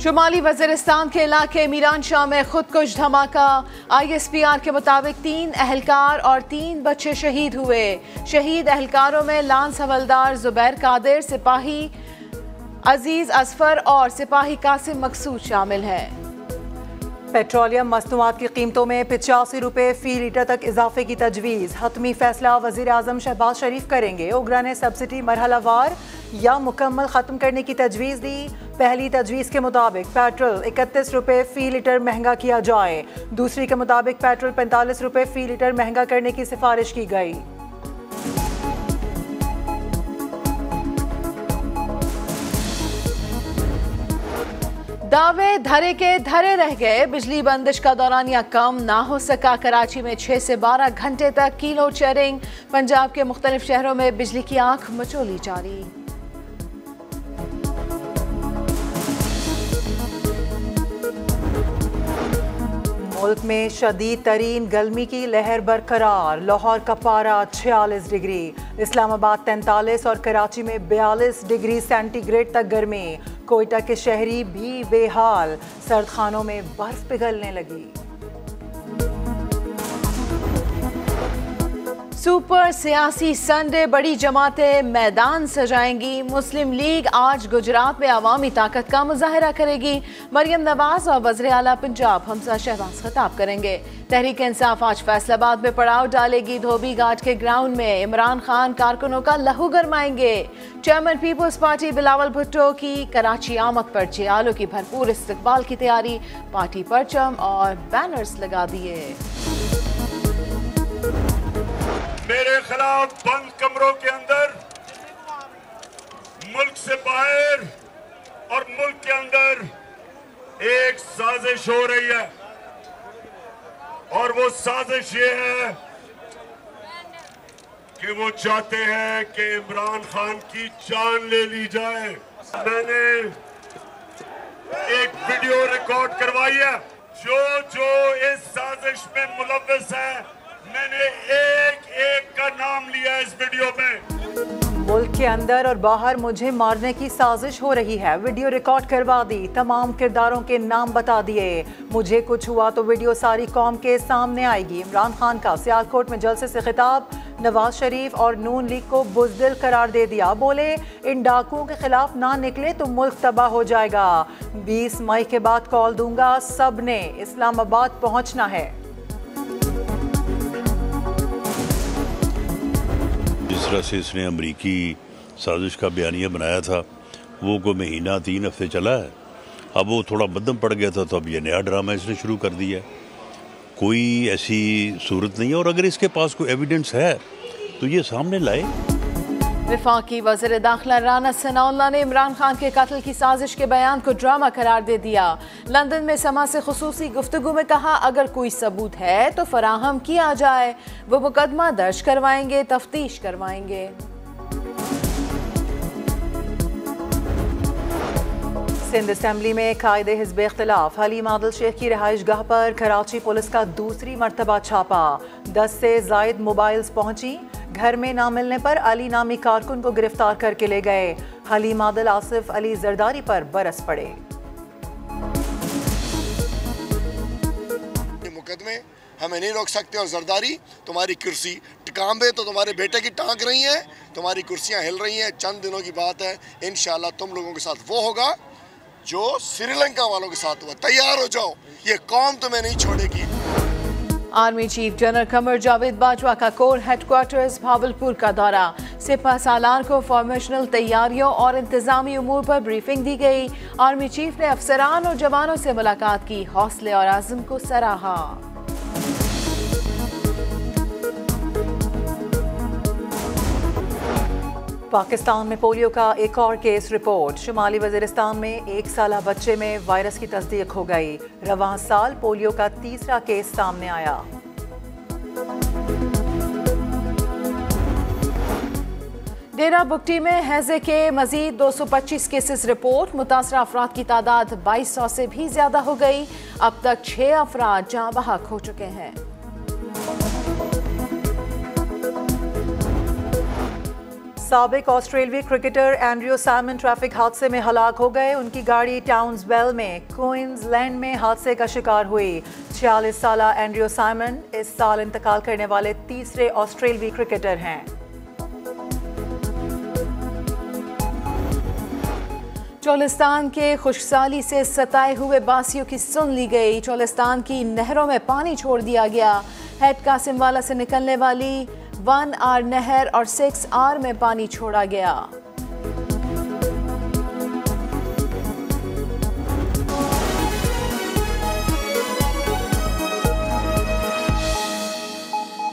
शुमाली वज़ीरिस्तान के इलाके मीरानशाह में खुदकुश धमाका। ISPR के मुताबिक 3 अहलकार और 3 बच्चे शहीद हुए। शहीद अहलकारों में लांस हवलदार जुबैर कादिर, सिपाही अजीज असफर और सिपाही कासिम मकसूद शामिल हैं। पेट्रोलियम मसनूआत की कीमतों में 85 रुपये फी लीटर तक इजाफे की तजवीज़। हतमी फैसला वज़ीर आज़म शहबाज शरीफ करेंगे। ओगरा ने सब्सिडी मरहलावार या मुकम्मल ख़त्म करने की तजवीज़ दी। पहली तजवीज़ के मुताबिक पेट्रोल 31 रुपये फ़ी लीटर महंगा किया जाए। दूसरी के मुताबिक पेट्रोल 45 रुपये फ़ी लीटर महंगा करने की सिफारिश की गई। दावे धरे के धरे रह गए। बिजली बंदिश का दौरानिया कम ना हो सका। कराची में 6 से 12 घंटे तक किलो शेयरिंग। पंजाब के मुख्तलिफ शहरों में बिजली की आंख मचोली जारी। मुल्क में शदीद तरीन गर्मी की लहर बरकरार। लाहौर का पारा 46 डिग्री, इस्लामाबाद 43 और कराची में 42 डिग्री सेंटीग्रेड तक गर्मी। कोयटा के शहरी भी बेहाल, सर्द खानों में बर्फ पिघलने लगी। सुपर सियासी संडे, बड़ी जमातें मैदान सजाएंगी। मुस्लिम लीग आज गुजरात में अवामी ताकत का मुजाहरा करेगी। मरियम नवाज और वज़ीर आला पंजाब हमजा शहबाज खिताब करेंगे। तहरीक इंसाफ आज फैसलाबाद में पड़ाव डालेगी। धोबी घाट के ग्राउंड में इमरान खान कारकुनों का लहू गरमाएंगे। Chairman peoples party Bilawal Bhutto की कराची आमद पर जियालों की भरपूर इस्तकबाल की तैयारी। पार्टी परचम और बैनर्स लगा दिए। मेरे खिलाफ बंद कमरों के अंदर, मुल्क से बाहर और मुल्क के अंदर एक साजिश हो रही है और वो साजिश ये है कि वो चाहते हैं कि इमरान खान की जान ले ली जाए। मैंने एक वीडियो रिकॉर्ड करवाई है। जो इस साजिश में मुलव्वस है, मैंने एक एक का नाम लिया इस वीडियो में। मुल्क के अंदर और बाहर मुझे मारने की साजिश हो रही है। वीडियो रिकॉर्ड करवा दी, तमाम किरदारों के नाम बता दिए। मुझे कुछ हुआ तो वीडियो सारी कौम के सामने आएगी। इमरान खान का सियालकोट में जलसे से खिताब। नवाज शरीफ और नून लीग को बुज़दिल करार दे दिया। बोले इन डाकुओं के खिलाफ ना निकले तो मुल्क तबाह हो जाएगा। 20 मई के बाद कॉल दूंगा, सब ने इस्लामाबाद पहुंचना है। जिस तरह से इसने अमरीकी साजिश का बयानिया बनाया था, वो को महीना 3 हफ्ते चला है। अब वो थोड़ा मध्यम पड़ गया था, तो अब ये नया ड्रामा इसने शुरू कर दिया है। कोई ऐसी सूरत नहीं है, और अगर इसके पास कोई एविडेंस है तो ये सामने लाए। वफाकी वज़ीर दाखिला राना सनाउल्लाह ने इमरान खान के कत्ल की साजिश के बयान को ड्रामा करार दे दिया। लंदन में समा से खुसूसी गुफ्तगू में कहा, अगर कोई सबूत है तो फराहम किया जाए। वो मुकदमा दर्ज करवाएंगे, तफ्तीश करवाएंगे। सिंध असम्बली में कायदे हिज़्ब इख्तिलाफ। हलीम आदिल शेख की रिहाइश गाह पर कराची पुलिस का दूसरी मरतबा छापा। 10 से ज़ायद मोबाइल्स पहुंची। घर में ना मिलने पर अली नामी कारकुन को गिरफ्तार करके ले गए। हलीम आदिल आसिफ अली जरदारी पर बरस पड़े। मुकदमे हमें नहीं रोक सकते, और जरदारी तुम्हारी कुर्सी टिकाम्बे तो तुम्हारे बेटे की टांग रही है, तुम्हारी कुर्सियां हिल रही हैं। चंद दिनों की बात है, इंशाल्लाह तुम लोगों के साथ वो होगा जो श्रीलंका वालों के साथ हुआ। तैयार हो जाओ, ये कौम तुम्हें नहीं छोड़ेगी। Army chief general Qamar Javed Bajwa का कोर हेडक्वार्टर्स भावलपुर का दौरा। सिपा सालार को फॉर्मेशनल तैयारियों और इंतजामी उमूर पर ब्रीफिंग दी गई। आर्मी चीफ ने अफसरान और जवानों से मुलाकात की, हौसले और आज़म को सराहा। पाकिस्तान में पोलियो का एक और केस रिपोर्ट। शुमाली वज़ीरिस्तान में 1 साला बच्चे में वायरस की तस्दीक हो गई। रवां साल पोलियो का तीसरा केस सामने आया। डेरा बुगटी में हैजे के मजीद 225 केसेस रिपोर्ट। मुतासरा अफराद की तादाद 2200 से भी ज्यादा हो गई। अब तक 6 अफराद जाँ बहक हो चुके हैं। साबिक ऑस्ट्रेलियाई क्रिकेटर एंड्रयू साइमन ट्रैफिक हादसे में हलाक हो गए। उनकी गाड़ी टाउन्सवेल में क्वींसलैंड में हादसे का शिकार हुई। 46 साल एंड्रयू साइमन इस साल इंतकाल करने वाले तीसरे ऑस्ट्रेलियाई क्रिकेटर हैं। चोलिस्तान के खुशसाली से सताए हुए बासियों की सुन ली गई। चोलिस्तान की नहरों में पानी छोड़ दिया गया। हेड कासिमवाला से निकलने वाली 1R नहर और 6R में पानी छोड़ा गया।